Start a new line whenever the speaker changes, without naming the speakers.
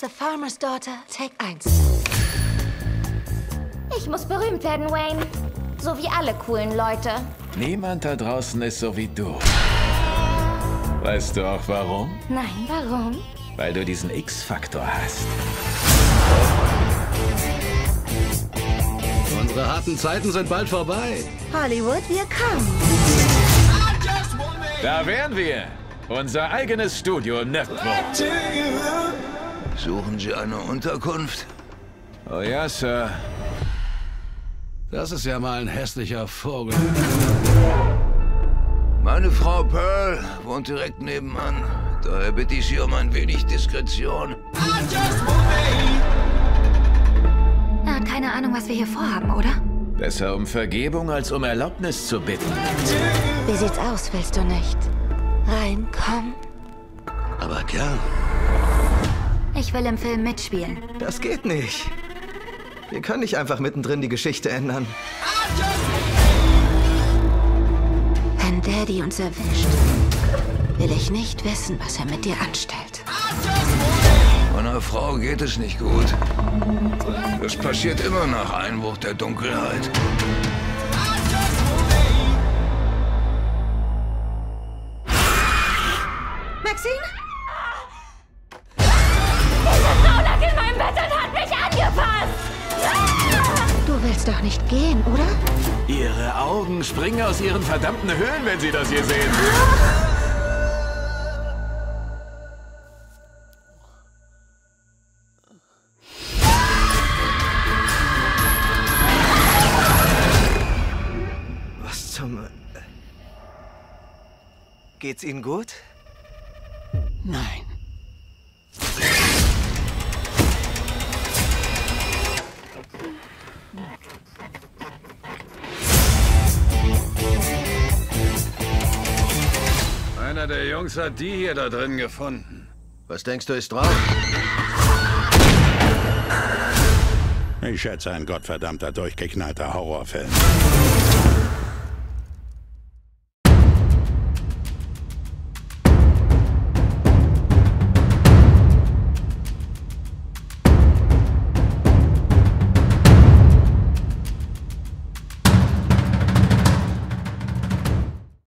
The Farmer's Daughter, Take 1.
Ich muss berühmt werden, Wayne. So wie alle coolen Leute.
Niemand da draußen ist so wie du. Weißt du auch warum?
Nein, warum?
Weil du diesen X-Faktor hast.
Unsere harten Zeiten sind bald vorbei.
Hollywood, wir kommen.
Da wären wir. Unser eigenes Studio im Network.
Suchen Sie eine Unterkunft?
Oh ja, Sir.
Das ist ja mal ein hässlicher Vogel.
Meine Frau Pearl wohnt direkt nebenan. Daher bitte ich Sie um ein wenig Diskretion.
Er hat keine Ahnung, was wir hier vorhaben, oder?
Besser um Vergebung als um Erlaubnis zu bitten.
Wie sieht's aus, willst du nicht? Rein, komm.
Aber gern.
Ich will im Film mitspielen.
Das geht nicht. Wir können nicht einfach mittendrin die Geschichte ändern.
Wenn Daddy uns erwischt, will ich nicht wissen, was er mit dir anstellt.
Meiner Frau geht es nicht gut. Das passiert immer nach Einbruch der Dunkelheit.
Maxine?
Diese Frau lag in meinem Bett und hat mich angefasst!
Du willst doch nicht gehen, oder?
Ihre Augen springen aus ihren verdammten Höhlen, wenn sie das hier sehen.
Was zum... Geht's Ihnen gut?
Nein. Einer der Jungs hat die hier da drin gefunden.
Was denkst du, ist drauf?
Ich schätze, ein gottverdammter, durchgeknallter Horrorfilm.